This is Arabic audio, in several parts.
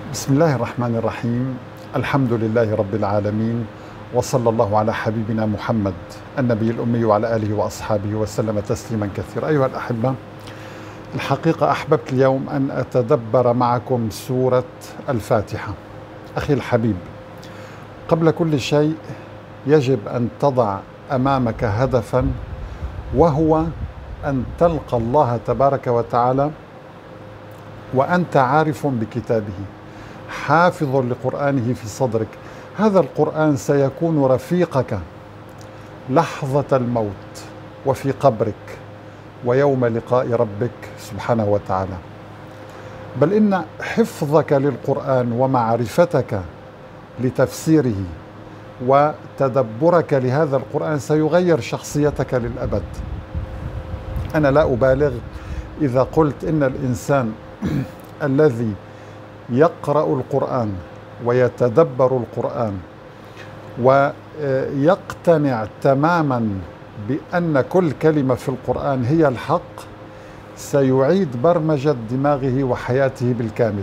بسم الله الرحمن الرحيم. الحمد لله رب العالمين، وصلى الله على حبيبنا محمد النبي الأمي وعلى آله وأصحابه وسلم تسليما كثيرا. أيها الأحبة، الحقيقة أحببت اليوم أن أتدبر معكم سورة الفاتحة. أخي الحبيب، قبل كل شيء يجب أن تضع أمامك هدفا، وهو أن تلقى الله تبارك وتعالى وأنت عارف بكتابه، حافظ لقرآنه في صدرك. هذا القرآن سيكون رفيقك لحظة الموت وفي قبرك ويوم لقاء ربك سبحانه وتعالى. بل إن حفظك للقرآن ومعرفتك لتفسيره وتدبرك لهذا القرآن سيغير شخصيتك للأبد. أنا لا أبالغ إذا قلت إن الإنسان الذي يقرأ القرآن ويتدبر القرآن ويقتنع تماما بأن كل كلمة في القرآن هي الحق سيعيد برمجة دماغه وحياته بالكامل.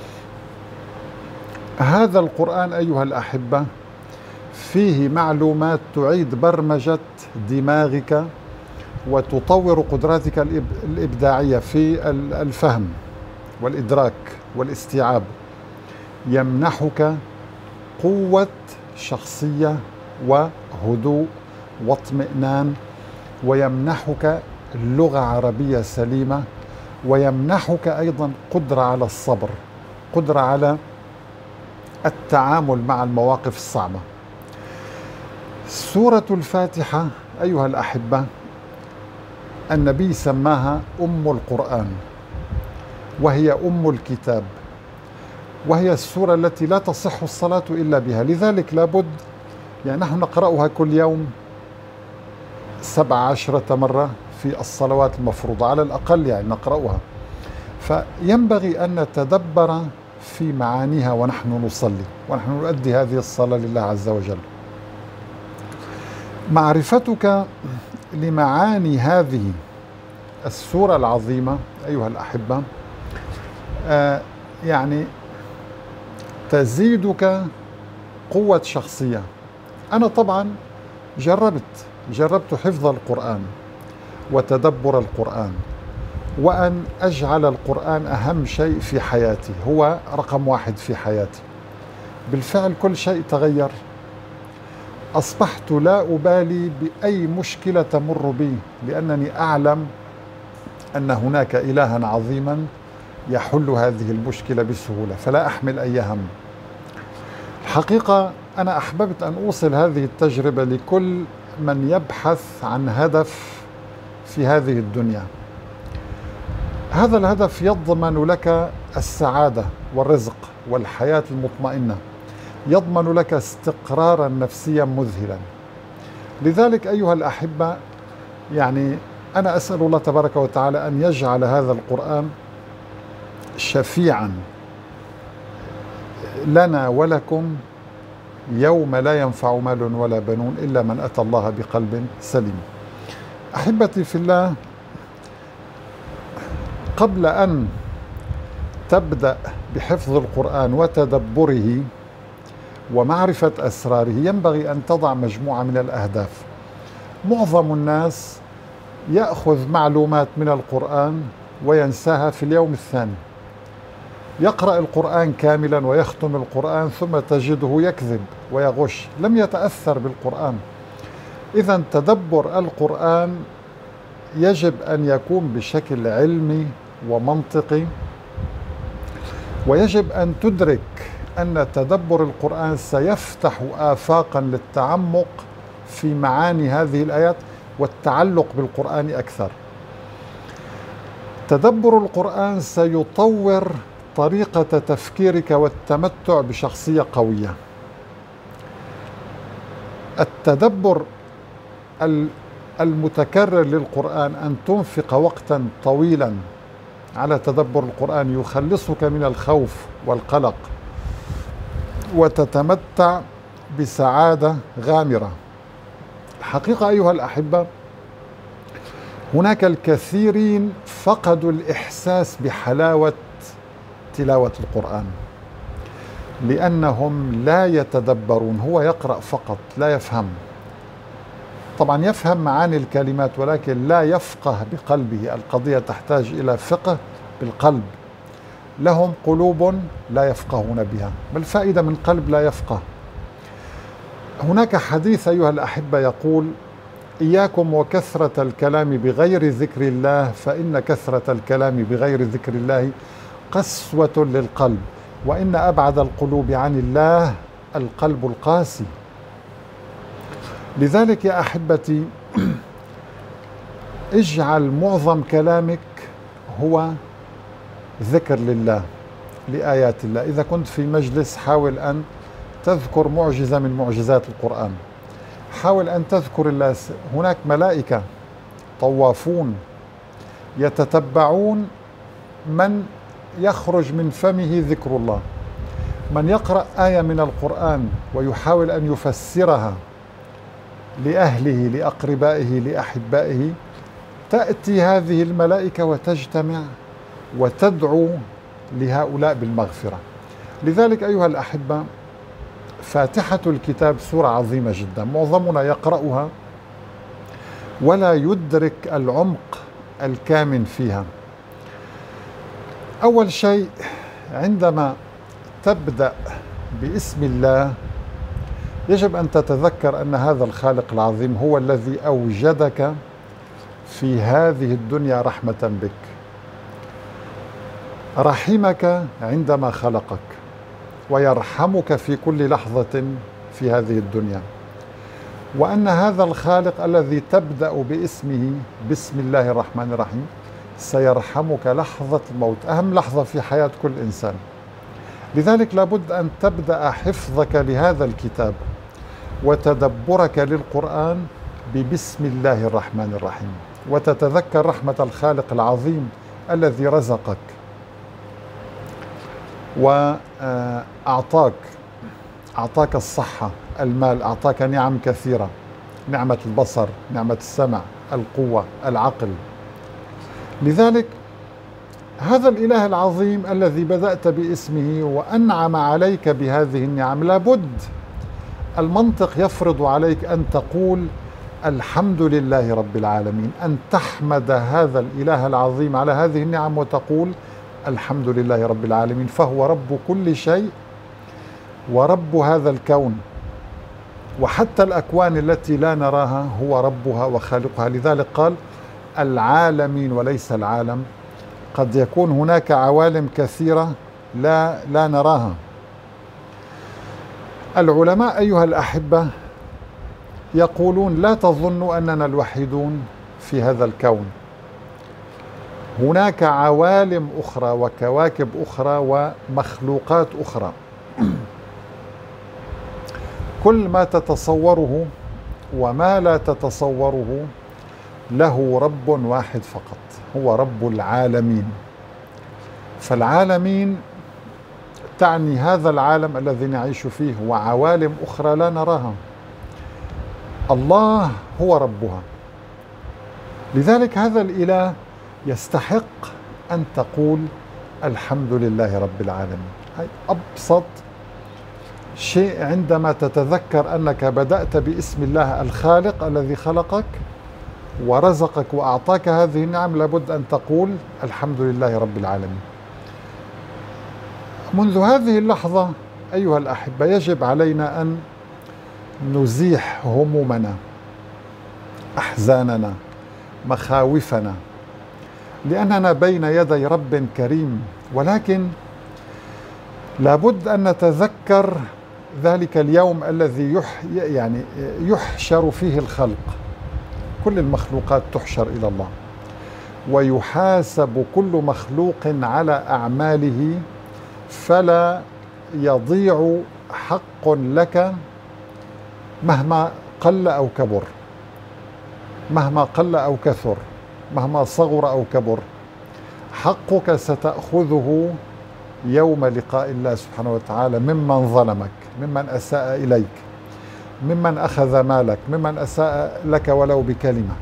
هذا القرآن أيها الأحبة فيه معلومات تعيد برمجة دماغك وتطور قدراتك الإبداعية في الفهم والإدراك والاستيعاب. يمنحك قوة شخصية وهدوء واطمئنان، ويمنحك لغة عربية سليمة، ويمنحك أيضا قدرة على الصبر، قدرة على التعامل مع المواقف الصعبة. سورة الفاتحة أيها الأحبة النبي سماها أم القرآن، وهي أم الكتاب، وهي السورة التي لا تصح الصلاة إلا بها. لذلك لابد نحن نقرأها كل يوم 17 مرة في الصلوات المفروضة على الأقل، نقرأها. فينبغي أن نتدبر في معانيها ونحن نصلي ونحن نؤدي هذه الصلاة لله عز وجل. معرفتك لمعاني هذه السورة العظيمة أيها الأحبة تزيدك قوة شخصية. أنا طبعا جربت حفظ القرآن وتدبر القرآن، وأن أجعل القرآن أهم شيء في حياتي، هو رقم واحد في حياتي. بالفعل كل شيء تغير. أصبحت لا أبالي بأي مشكلة تمر بي، لأنني أعلم أن هناك إلها عظيما يحل هذه المشكلة بسهولة، فلا أحمل أي هم. الحقيقة أنا أحببت أن أوصل هذه التجربة لكل من يبحث عن هدف في هذه الدنيا. هذا الهدف يضمن لك السعادة والرزق والحياة المطمئنة، يضمن لك استقرارا نفسيا مذهلا. لذلك أيها الأحبة أنا أسأل الله تبارك وتعالى أن يجعل هذا القرآن شفيعا لنا ولكم يوم لا ينفع مال ولا بنون إلا من أتى الله بقلب سليم. أحبتي في الله، قبل أن تبدأ بحفظ القرآن وتدبره ومعرفة أسراره ينبغي أن تضع مجموعة من الأهداف. معظم الناس يأخذ معلومات من القرآن وينساها في اليوم الثاني، يقرأ القرآن كاملا ويختم القرآن ثم تجده يكذب ويغش، لم يتأثر بالقرآن. إذن تدبر القرآن يجب أن يكون بشكل علمي ومنطقي، ويجب أن تدرك أن تدبر القرآن سيفتح آفاقا للتعمق في معاني هذه الآيات والتعلق بالقرآن أكثر. تدبر القرآن سيطور طريقة تفكيرك والتمتع بشخصية قوية. التدبر المتكرر للقرآن، أن تنفق وقتا طويلا على تدبر القرآن، يخلصك من الخوف والقلق وتتمتع بسعادة غامرة. الحقيقة أيها الأحبة هناك الكثيرين فقدوا الإحساس بحلاوة تلاوة القرآن. لأنهم لا يتدبرون. هو يقرأ فقط لا يفهم، طبعا يفهم معاني الكلمات ولكن لا يفقه بقلبه. القضية تحتاج إلى فقه بالقلب. لهم قلوب لا يفقهون بها، ما الفائدة من قلب لا يفقه؟ هناك حديث أيها الأحبة يقول: إياكم وكثرة الكلام بغير ذكر الله، فإن كثرة الكلام بغير ذكر الله قسوة للقلب، وإن أبعد القلوب عن الله القلب القاسي. لذلك يا أحبتي اجعل معظم كلامك هو ذكر لله، لآيات الله. إذا كنت في مجلس حاول أن تذكر معجزة من معجزات القرآن، حاول أن تذكر الله. هناك ملائكة طوافون يتتبعون من يخرج من فمه ذكر الله. من يقرأ آية من القرآن ويحاول أن يفسرها لأهله لأقربائه لأحبائه، تأتي هذه الملائكة وتجتمع وتدعو لهؤلاء بالمغفرة. لذلك أيها الأحبة فاتحة الكتاب سورة عظيمة جدا، معظمنا يقرأها ولا يدرك العمق الكامن فيها. أول شيء عندما تبدأ باسم الله يجب أن تتذكر أن هذا الخالق العظيم هو الذي أوجدك في هذه الدنيا رحمة بك، رحمك عندما خلقك ويرحمك في كل لحظة في هذه الدنيا، وأن هذا الخالق الذي تبدأ باسمه بسم الله الرحمن الرحيم سيرحمك لحظة الموت، أهم لحظة في حياة كل إنسان. لذلك لابد أن تبدأ حفظك لهذا الكتاب وتدبرك للقرآن ببسم الله الرحمن الرحيم، وتتذكر رحمة الخالق العظيم الذي رزقك وأعطاك الصحة، المال، أعطاك نعم كثيرة، نعمة البصر، نعمة السمع، القوة، العقل. لذلك هذا الإله العظيم الذي بدأت باسمه وأنعم عليك بهذه النعم، لابد المنطق يفرض عليك أن تقول الحمد لله رب العالمين، أن تحمد هذا الإله العظيم على هذه النعم وتقول الحمد لله رب العالمين، فهو رب كل شيء ورب هذا الكون، وحتى الأكوان التي لا نراها هو ربها وخالقها. لذلك قال العالمين وليس العالم. قد يكون هناك عوالم كثيرة لا نراها. العلماء أيها الأحبة يقولون لا تظنوا أننا الوحيدون في هذا الكون، هناك عوالم أخرى وكواكب أخرى ومخلوقات أخرى. كل ما تتصوره وما لا تتصوره له رب واحد فقط، هو رب العالمين. فالعالمين تعني هذا العالم الذي نعيش فيه وعوالم أخرى لا نراها، الله هو ربها. لذلك هذا الإله يستحق أن تقول الحمد لله رب العالمين. هاي أبسط شيء عندما تتذكر أنك بدأت باسم الله الخالق الذي خلقك ورزقك وأعطاك هذه النعم، لابد أن تقول الحمد لله رب العالمين. منذ هذه اللحظة أيها الأحبة يجب علينا أن نزيح همومنا، أحزاننا، مخاوفنا، لأننا بين يدي رب كريم. ولكن لابد أن نتذكر ذلك اليوم الذي يحشر فيه الخلق، كل المخلوقات تحشر إلى الله ويحاسب كل مخلوق على أعماله، فلا يضيع حق لك مهما قل أو كبر، مهما قل أو كثر، مهما صغر أو كبر. حقك ستأخذه يوم لقاء الله سبحانه وتعالى ممن ظلمك، ممن أساء إليك، ممن أخذ مالك، ممن أساء لك ولو بكلمة.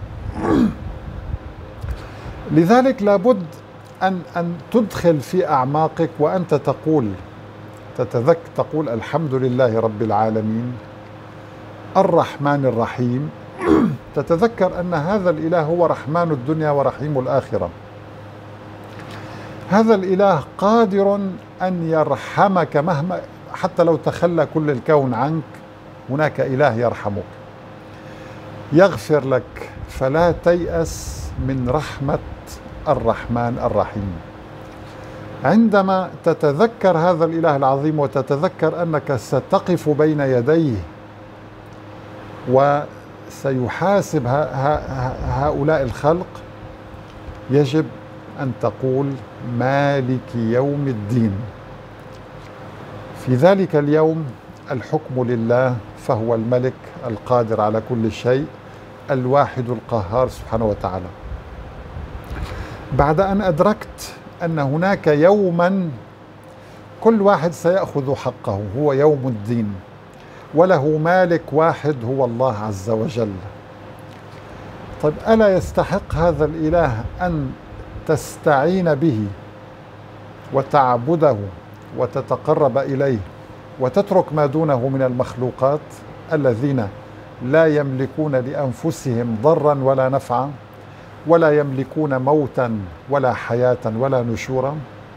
لذلك لابد أن تدخل في أعماقك وأنت تقول الحمد لله رب العالمين الرحمن الرحيم، تتذكر أن هذا الإله هو رحمن الدنيا ورحيم الآخرة. هذا الإله قادر أن يرحمك مهما، حتى لو تخلى كل الكون عنك هناك إله يرحمك، يغفر لك. فلا تيأس من رحمة الرحمن الرحيم. عندما تتذكر هذا الإله العظيم وتتذكر أنك ستقف بين يديه وسيحاسب هؤلاء الخلق، يجب أن تقول مالك يوم الدين. في ذلك اليوم الحكم لله، فهو الملك القادر على كل شيء، الواحد القهار سبحانه وتعالى. بعد أن أدركت أن هناك يوما كل واحد سيأخذ حقه، هو يوم الدين، وله مالك واحد هو الله عز وجل. طيب ألا يستحق هذا الإله أن تستعين به وتعبده وتتقرب إليه وتترك ما دونه من المخلوقات الذين لا يملكون لأنفسهم ضرا ولا نفعا، ولا يملكون موتا ولا حياة ولا نشورا؟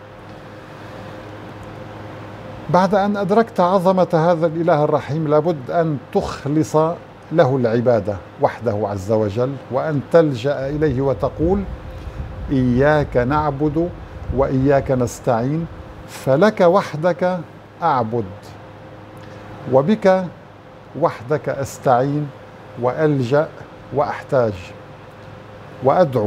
بعد أن أدركت عظمة هذا الإله الرحيم لابد أن تخلص له العبادة وحده عز وجل، وأن تلجأ إليه وتقول إياك نعبد وإياك نستعين، فلك وحدك أعبد وبك وحدك أستعين وألجأ وأحتاج وأدعو.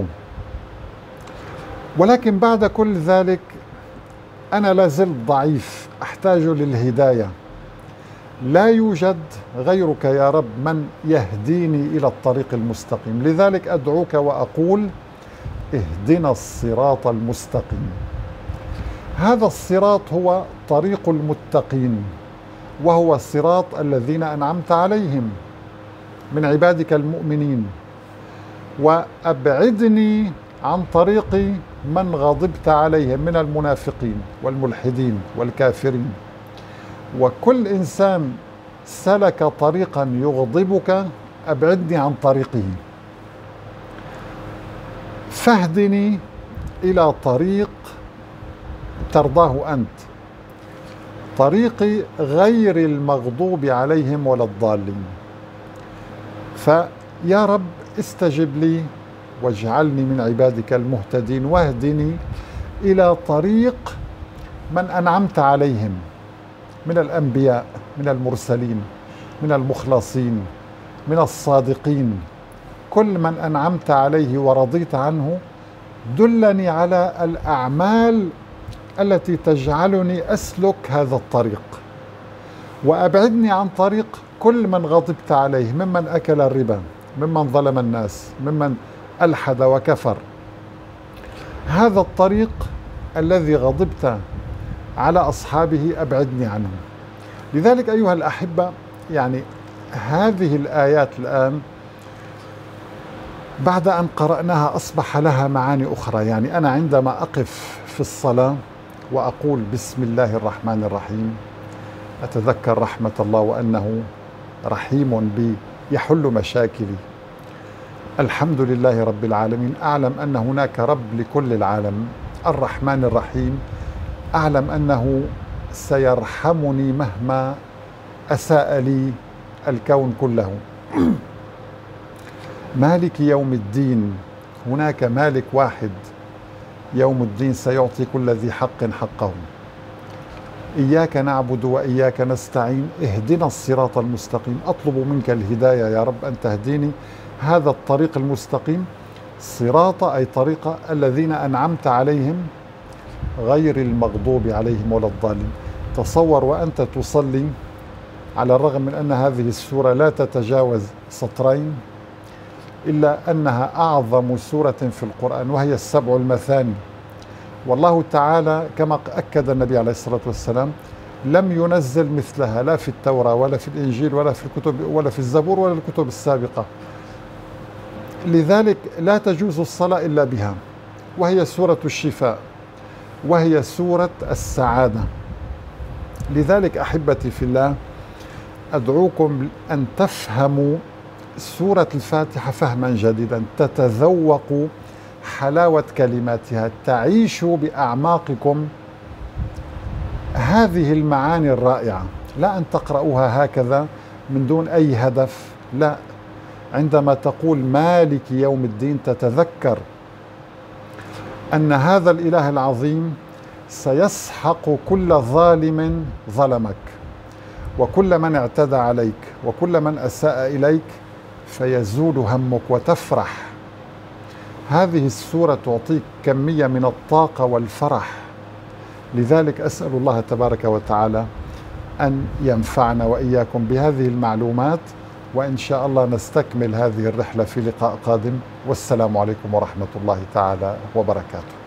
ولكن بعد كل ذلك أنا لازلت ضعيف، أحتاج للهداية. لا يوجد غيرك يا رب من يهديني إلى الطريق المستقيم، لذلك أدعوك وأقول اهدنا الصراط المستقيم. هذا الصراط هو طريق المتقين، وهو الصراط الذين أنعمت عليهم من عبادك المؤمنين، وأبعدني عن طريق من غضبت عليهم من المنافقين والملحدين والكافرين. وكل إنسان سلك طريقا يغضبك أبعدني عن طريقه، فاهدني إلى طريق ترضاه أنت، طريق غير المغضوب عليهم ولا الضالين. فيا رب استجب لي واجعلني من عبادك المهتدين، واهدني إلى طريق من أنعمت عليهم من الأنبياء، من المرسلين، من المخلصين، من الصادقين. كل من أنعمت عليه ورضيت عنه دلني على الأعمال التي تجعلني أسلك هذا الطريق، وأبعدني عن طريق كل من غضبت عليه، ممن أكل الربا، ممن ظلم الناس، ممن ألحد وكفر. هذا الطريق الذي غضبت على أصحابه أبعدني عنه. لذلك أيها الأحبة، يعني هذه الآيات الآن بعد أن قرأناها أصبح لها معاني أخرى. يعني أنا عندما أقف في الصلاة وأقول بسم الله الرحمن الرحيم، أتذكر رحمة الله وأنه رحيم بي يحل مشاكلي. الحمد لله رب العالمين، أعلم أن هناك رب لكل العالم. الرحمن الرحيم، أعلم أنه سيرحمني مهما أساء لي الكون كله. مالك يوم الدين، هناك مالك واحد يوم الدين سيعطي كل ذي حق حقه. إياك نعبد وإياك نستعين، اهدنا الصراط المستقيم. أطلب منك الهداية يا رب، أن تهديني هذا الطريق المستقيم، صراط أي طريق الذين أنعمت عليهم غير المغضوب عليهم ولا الضالين. تصور وأنت تصلي، على الرغم من أن هذه السورة لا تتجاوز سطرين، إلا أنها أعظم سورة في القرآن، وهي السبع المثاني. والله تعالى كما أكد النبي عليه الصلاة والسلام لم ينزل مثلها، لا في التوراة ولا في الإنجيل ولا في الكتب ولا في الزبور ولا الكتب السابقة. لذلك لا تجوز الصلاة إلا بها، وهي سورة الشفاء، وهي سورة السعادة. لذلك أحبتي في الله أدعوكم أن تفهموا سورة الفاتحة فهما جديدا، تتذوقوا حلاوة كلماتها، تعيشوا بأعماقكم هذه المعاني الرائعة، لا أن تقرأوها هكذا من دون أي هدف، لا، عندما تقول مالك يوم الدين تتذكر أن هذا الإله العظيم سيسحق كل ظالم ظلمك، وكل من اعتدى عليك، وكل من أساء إليك، فيزول همك وتفرح. هذه السورة تعطيك كمية من الطاقة والفرح. لذلك أسأل الله تبارك وتعالى أن ينفعنا وإياكم بهذه المعلومات، وإن شاء الله نستكمل هذه الرحلة في لقاء قادم. والسلام عليكم ورحمة الله تعالى وبركاته.